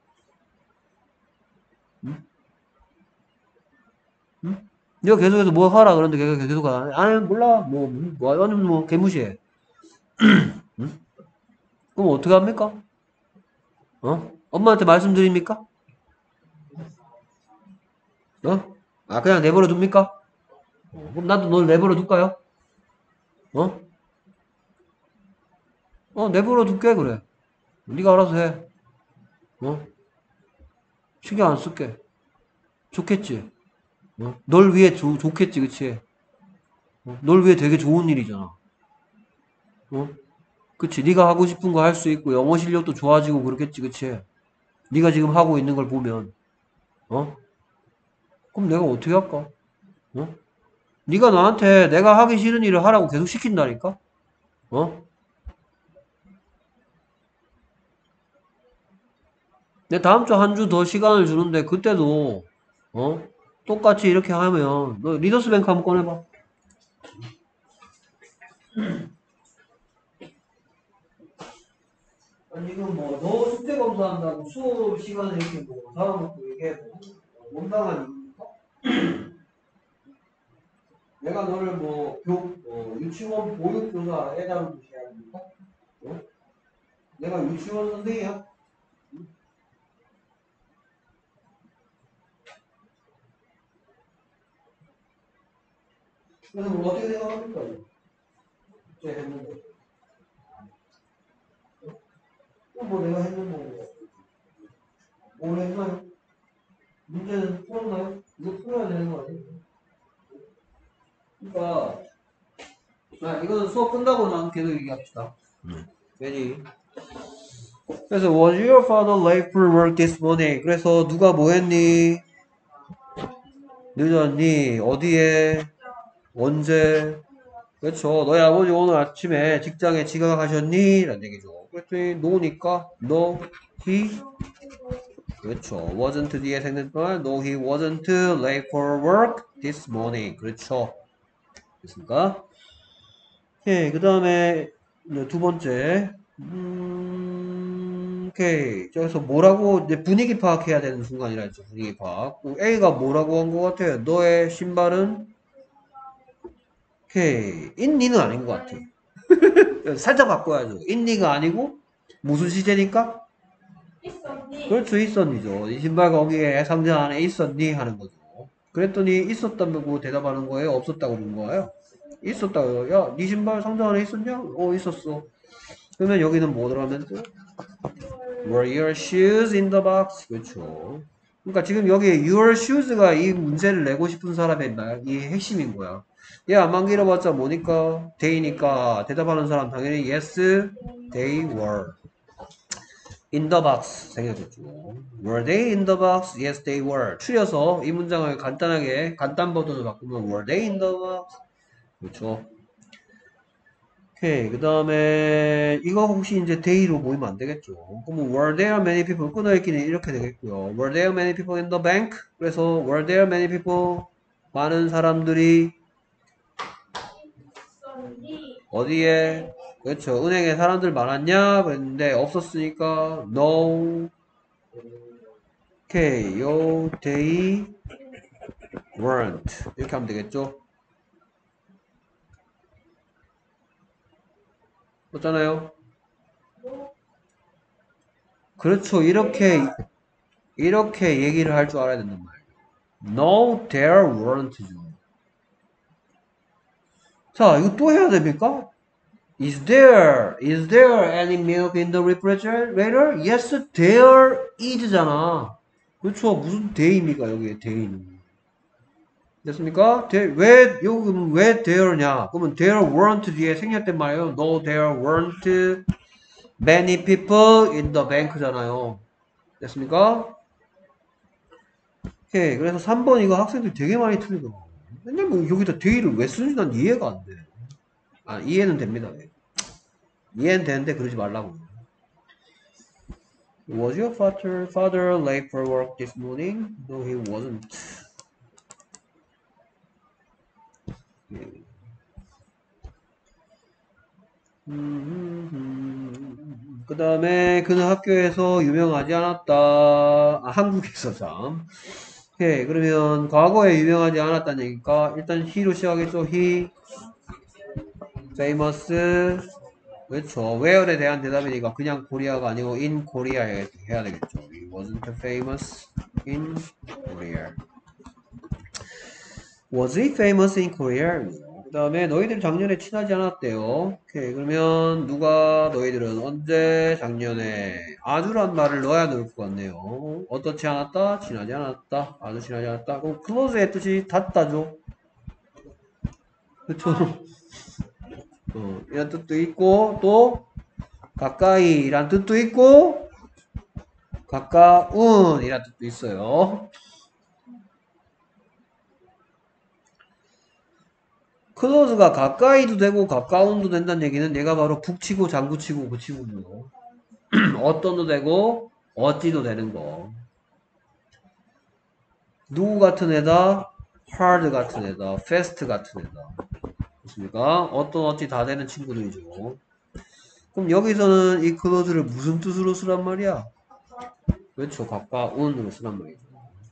S1: 응? 응? 네가 계속해서 뭐 하라 그러는데 걔가 계속 안 해. 아니 몰라. 뭐, 뭐, 아니면 뭐 개무시해. 응? 그럼 어떻게 합니까? 어? 엄마한테 말씀드립니까? 어? 아 그냥 내버려 둡니까? 어, 그럼 나도 널 내버려 둘까요? 어? 어, 내버려 둘게, 그래. 네가 알아서 해. 어? 신경 안 쓸게. 좋겠지? 어? 널 위해 조, 좋겠지, 그치? 어? 널 위해 되게 좋은 일이잖아. 어? 그치? 네가 하고 싶은 거 할 수 있고, 영어 실력도 좋아지고 그렇겠지, 그치? 네가 지금 하고 있는 걸 보면, 어? 그럼 내가 어떻게 할까? 어? 네가 나한테 내가 하기 싫은 일을 하라고 계속 시킨다니까? 어? 내 다음 주 한 주 더 시간을 주는데, 그때도, 어? 똑같이 이렇게 하면, 너 리더스 뱅크 한번 꺼내봐. 아니 이건 뭐 너 숙제 검사한다고 수업 시간에 이렇게 뭐 잡아놓고 이게 뭐 온당한 이유입니까? 내가 너를 뭐 교, 어, 유치원 보육교사 애다는 것이 아닙니까? 어? 내가 유치원 선생이야? 그래서 뭐 어떻게 생각합니까? 이거? 숙제 했는데 또 뭐 내가 했는데 뭘 했나요? 문제는 풀었나요? 이거 풀어야 되는 거 아니에요? 그러니까 아 이거는 수업 끝나고 난 계속 얘기합시다. 음. 괜히 그래서 was your father late for work this morning? 그래서 누가 뭐 했니? 늦었니? 어디에? 언제? 그렇죠. 너희 아버지 오늘 아침에 직장에 지각하셨니? 라는 얘기죠. 그랬더니 no니까 no, he 그렇죠. wasn't 뒤에 생겼지만 no, he wasn't late for work this morning. 그렇죠. 됐습니까? 오케이. 그 다음에 두 번째 음, 오케이. 저기서 뭐라고 이제 분위기 파악해야 되는 순간이라 했죠. 분위기 파악. A가 뭐라고 한 것 같아요? 너의 신발은 오케이. 인니는 아닌 것 같아. 살짝 바꿔야죠. 인니가 아니고 무슨 시제니까?
S2: 있었니?
S1: 그렇죠. 있었니죠. 이 신발 거기에 상자 안에 있었니? 하는 거죠. 그랬더니 있었다고 대답하는 거예요? 없었다고 그러는 거예요? 있었다고요. 야, 네 신발 상자 안에 있었냐? 어, 있었어. 그러면 여기는 뭐 들어가면 돼? Were your shoes in the box? 그렇죠. 그러니까 지금 여기 your shoes가 이 문제를 내고 싶은 사람의 말, 이 핵심인 거야. 얘 안만 길어봤자 뭐니까? they니까 대답하는 사람 당연히 yes, they were. in the box 생겼겠죠. Were they in the box? Yes, they were. 추려서 이 문장을 간단하게 간단 버전으로 바꾸면 Were they in the box? 그렇죠. 오케이. 그 다음에 이거 혹시 이제 they로 모이면 안 되겠죠. 그러면 Were there many people 끊어읽기는 이렇게 되겠고요. Were there many people in the bank? 그래서 Were there many people? 많은 사람들이
S2: 있었니?
S1: 어디에? 그렇죠. 은행에 사람들 많았냐? 그랬는데 없었으니까 No. 오케이, 요 they weren't 이렇게 하면 되겠죠? 맞잖아요? 그렇죠. 이렇게 이렇게 얘기를 할 줄 알아야 된단 말이에요. No, there weren't. 자, 이거 또 해야 됩니까? Is there, is there any milk in the refrigerator? Yes, there is잖아. 그렇죠. 무슨 there입니까? 여기에 there는. 됐습니까? there, 왜, 여기 왜 there냐? 그러면 there weren't 뒤에 생략된 말이에요. No, there weren't many people in the bank잖아요. 됐습니까? 오케이. 그래서 삼 번 이거 학생들 되게 많이 틀리더라고. 맨날 뭐 여기다 there를 왜 쓰는지 난 이해가 안 돼. 아, 이해는 됩니다. 이해는 되는데 그러지 말라고. Was your father, father late for work this morning? No, he wasn't. 그 다음에 그는 학교에서 유명하지 않았다. 아, 한국에서 참. 오케이. 그러면 과거에 유명하지 않았다는 얘기니까 일단 he로 시작하겠죠. he famous. 그렇죠. where에 대한 대답이니까 그냥 코리아가 아니고 in Korea 해야 되겠죠. He wasn't famous in Korea. Was he famous in Korea? 그 다음에 너희들 작년에 친하지 않았대요. 오케이. 그러면 누가 너희들은 언제 작년에 아주란 말을 넣어야 넣을 것 같네요. 어떻지 않았다? 친하지 않았다. 아주 친하지 않았다. 그럼 close의 뜻이 닿다죠. 그쵸? 어, 이런 뜻도 있고 또 가까이란 뜻도 있고 가까운 이란 뜻도 있어요. 클로즈가 가까이도 되고 가까운도 된다는 얘기는 얘가 바로 북치고 장구치고 그치고요. 어떤도 되고 어찌도 되는 거. 누구 같은 애다? hard 같은 애다. fast 같은 애다. 그렇습니까? 어떤 어찌 다 되는 친구들이죠. 그럼 여기서는 이 클로즈를 무슨 뜻으로 쓰란 말이야? 그렇죠. 가까운으로 쓰란 말이죠.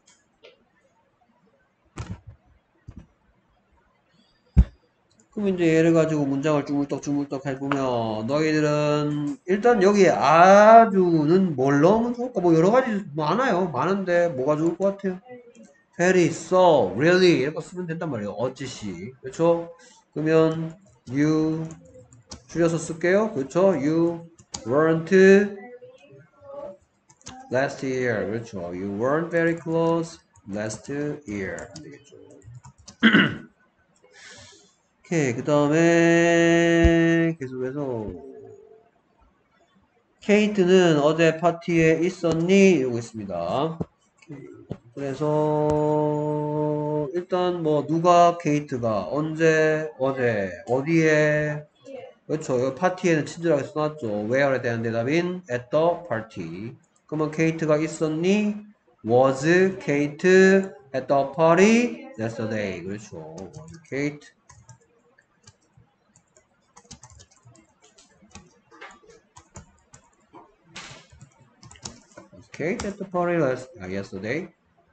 S1: 그럼 이제 얘를 가지고 문장을 주물떡주물떡 해보면 너희들은 일단 여기에 아주는 뭘 넣으면 좋을까? 뭐 여러 가지 많아요. 많은데 뭐가 좋을 것 같아요? very, so, really 이렇게 쓰면 된단 말이에요. 어찌시. 그렇죠? 그러면 you 줄여서 쓸게요. 그렇죠? You weren't last year. 그렇죠? You weren't very close last year. 되겠죠. 오케이. 그 다음에 계속해서 케이트는 어제 파티에 있었니? 이러고 있습니다. 그래서 일단 뭐 누가 케이트가 언제 어제 어디에 그렇죠. 이 파티에는 친절하게 써놨죠. where에 대한 대답인 at the party. 그러면 케이트가 있었니? Was Kate at the party yesterday? 그렇죠. Was Kate was Kate at the party last, uh, yesterday?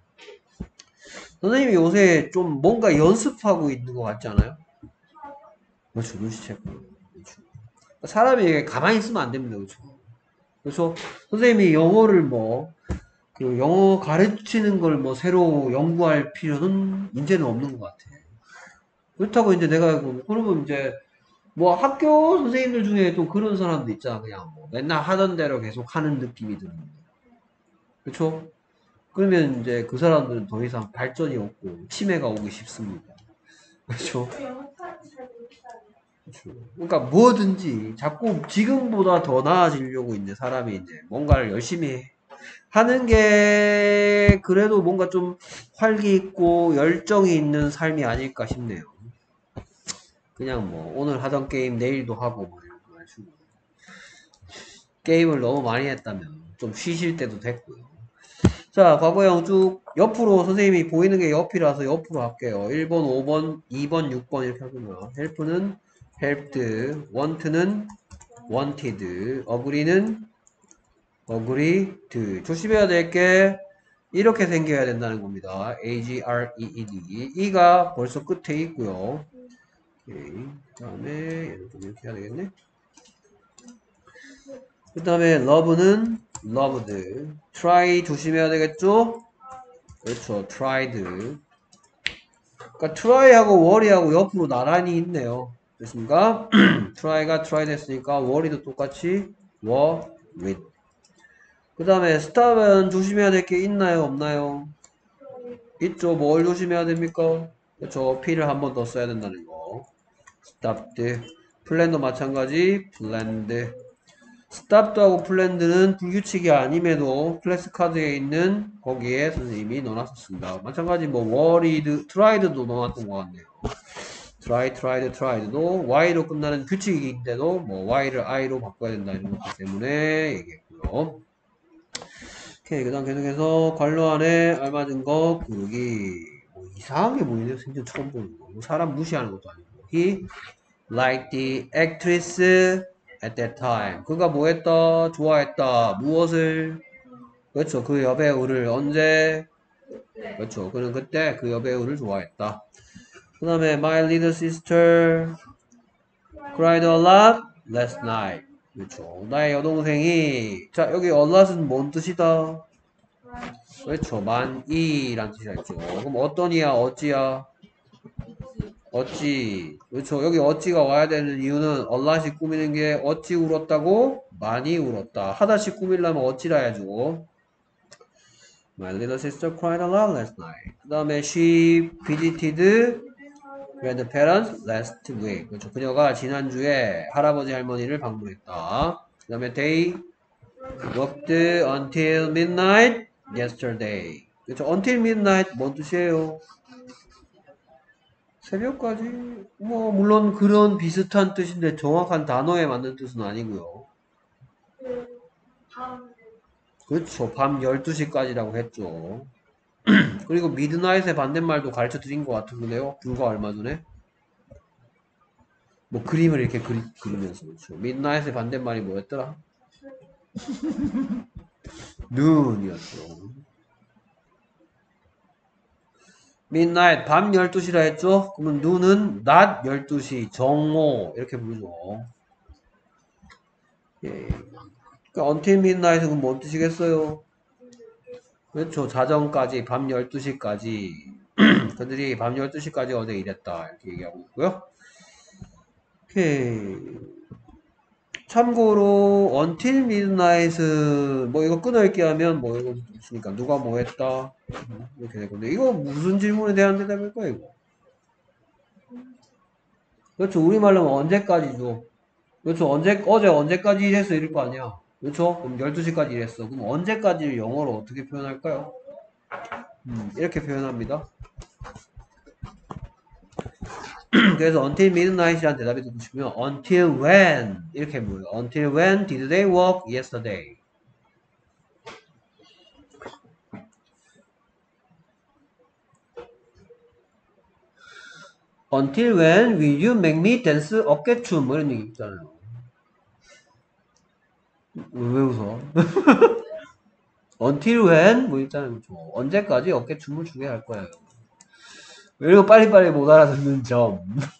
S1: 선생님이 요새 좀 뭔가 연습하고 있는 것 같지 않아요? 그렇죠. 눈치채고. 그렇죠. 사람이 가만히 있으면 안 됩니다. 그렇죠. 그래서 선생님이 영어를 뭐, 그 영어 가르치는 걸 뭐 새로 연구할 필요는 이제는 없는 것 같아. 그렇다고 이제 내가, 그- 그러면 이제 뭐 학교 선생님들 중에 또 그런 사람도 있잖아. 그냥 뭐 맨날 하던 대로 계속 하는 느낌이 드는. 그렇죠? 그러면 이제 그 사람들은 더 이상 발전이 없고 치매가 오기 쉽습니다. 그렇죠? 그러니까 뭐든지 자꾸 지금보다 더 나아지려고 이제 사람이 이제 뭔가를 열심히 하는 게 그래도 뭔가 좀 활기 있고 열정이 있는 삶이 아닐까 싶네요. 그냥 뭐 오늘 하던 게임 내일도 하고 뭐 이런 거 해주고 게임을 너무 많이 했다면 좀 쉬실 때도 됐고요. 자, 과거형 쭉 옆으로 선생님이 보이는 게 옆이라서 옆으로 할게요. 일 번, 오 번, 이 번, 육 번 이렇게 하고요. help는 helped, want는 wanted, agree는 agreed. 조심해야 될 게 이렇게 생겨야 된다는 겁니다. A-G-R-E-E-D. E가 벌써 끝에 있고요. 오케이. 그 다음에 얘는 좀 이렇게 해야 되겠네. 그 다음에 love는 loved. try 조심해야 되겠죠? 그렇죠. tried. 그러니까 try하고 worry하고 옆으로 나란히 있네요. 됐습니까? try가 try 됐으니까 worry도 똑같이 worried. 그 다음에 stop은 조심해야 될 게 있나요? 없나요? 있죠. 뭘 조심해야 됩니까? 그렇죠. P를 한 번 더 써야 된다는 거. stopped. 플랜도 마찬가지. planned. stopped하고 planned는 불규칙이 아님에도 클래스 카드에 있는 거기에 선생님이 넣어놨었습니다. 마찬가지 뭐 worried, tried도 넣어놨던 것 같네요. try, tried, tried도 y로 끝나는 규칙인데도 뭐 y를 i로 바꿔야 된다 이런 것들 때문에 얘기했고요. 오케이, 그 다음 계속해서 괄호 안에 알맞은 거 고르기. 뭐 이상하게 보이네요. 생전 처음 보는 거. 뭐 사람 무시하는 것도 아니고. He liked the actress at that time. 그가 뭐 했다? 좋아했다. 무엇을? 그렇죠. 그 여배우를 언제? 그렇죠. 그는 그때 그 여배우를 좋아했다. 그 다음에 my little sister cried a lot last night. 그렇죠. 나의 여동생이 자 여기 a lot은 뭔 뜻이다? 그렇죠. 많이란 뜻이겠죠. 그럼 어떠니야? 어찌야? 어찌. 그렇죠. 여기 어찌가 와야 되는 이유는 얼라씩 꾸미는 게 어찌 울었다고? 많이 울었다. 하다씩 꾸밀려면 어찌라 해야죠. My little sister cried a lot last night. 그 다음에 she visited grandparents last week. 그렇죠. 그녀가 지난주에 할아버지 할머니를 방문했다. 그 다음에 they worked until midnight yesterday. 그렇죠. until midnight 뭔 뜻이에요? 새벽까지 뭐 물론 그런 비슷한 뜻인데 정확한 단어에 맞는 뜻은 아니고요. 그렇죠. 밤 열두 시까지라고 했죠. 그리고 미드나잇의 반대말도 가르쳐 드린 것 같은데요. 불과 얼마 전에. 뭐 그림을 이렇게 그리, 그리면서 그렇죠. 미드나잇의 반대말이 뭐였더라? 눈이었죠. midnight 밤 열두 시라 했죠? 그러면 눈은 낮 열두 시 정오 이렇게 부르죠. 예. 그러니까 until midnight은 뭔 뜻이겠어요? 그렇죠. 자정까지 밤 열두 시까지 그들이 밤 열두 시까지 어제 일했다 이렇게 얘기하고 있고요. 오케이. 참고로 until midnight은 뭐 이거 끊어읽기 하면 뭐 이거 있으니까 누가 뭐 했다 이렇게 될 건데 이거 무슨 질문에 대한 대답일까 이거? 그렇죠. 우리말로 하면 언제까지죠. 그렇죠. 언제 어제 언제까지 일했어 이럴 거 아니야. 그렇죠. 그럼 열두 시까지 일했어. 그럼 언제까지를 영어로 어떻게 표현할까요? 음, 이렇게 표현합니다. 그래서 until midnight이라는 대답이 듣고 싶으면 until when 이렇게 물어요. Until when did they work yesterday? Until when will you make me dance 어깨춤 뭐 이런 얘기 있잖아요. 왜 웃어? Until when 뭐 있잖아요. 그렇죠? 언제까지 어깨춤을 추게 할 거예요. 이거 빨리빨리 못 알아듣는 점.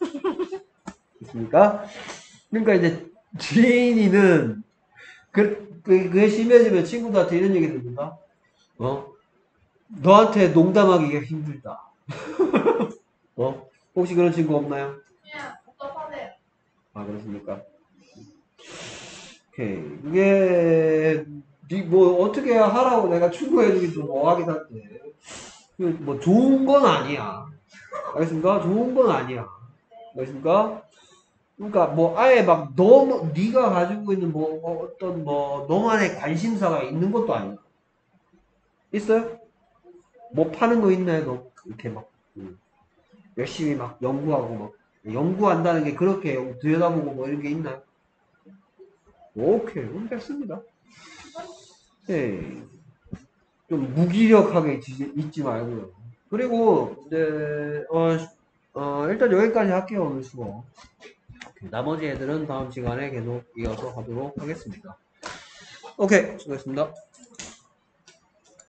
S1: 있습니까? 그러니까 이제 지인이는 그, 그, 그게 심해지면 친구들한테 이런 얘기 듣는다. 어? 너한테 농담하기가 힘들다. 어? 혹시 그런 친구 없나요?
S2: 그냥 답답하네요.
S1: 아, 그렇습니까? 오케이. 이게, 니 뭐, 어떻게 하라고 내가 충고해주기 좀 뭐하긴 한데. 그 뭐, 좋은 건 아니야. 알겠습니까? 좋은 건 아니야. 알겠습니까? 그러니까 뭐 아예 막 너무 네가 가지고 있는 뭐 어떤 뭐 너만의 관심사가 있는 것도 아니야. 있어요? 뭐 파는 거 있나요? 너 이렇게 막 음, 열심히 막 연구하고 막 연구한다는 게 그렇게 들여다보고 뭐 이런 게 있나요? 오케이, 그럼 됐습니다. 네. 좀 무기력하게 있지, 있지 말고요. 그리고 이제 어, 어, 일단 여기까지 할게요 오늘 수업. 나머지 애들은 다음 시간에 계속 이어서 하도록 하겠습니다. 오케이, 수고했습니다.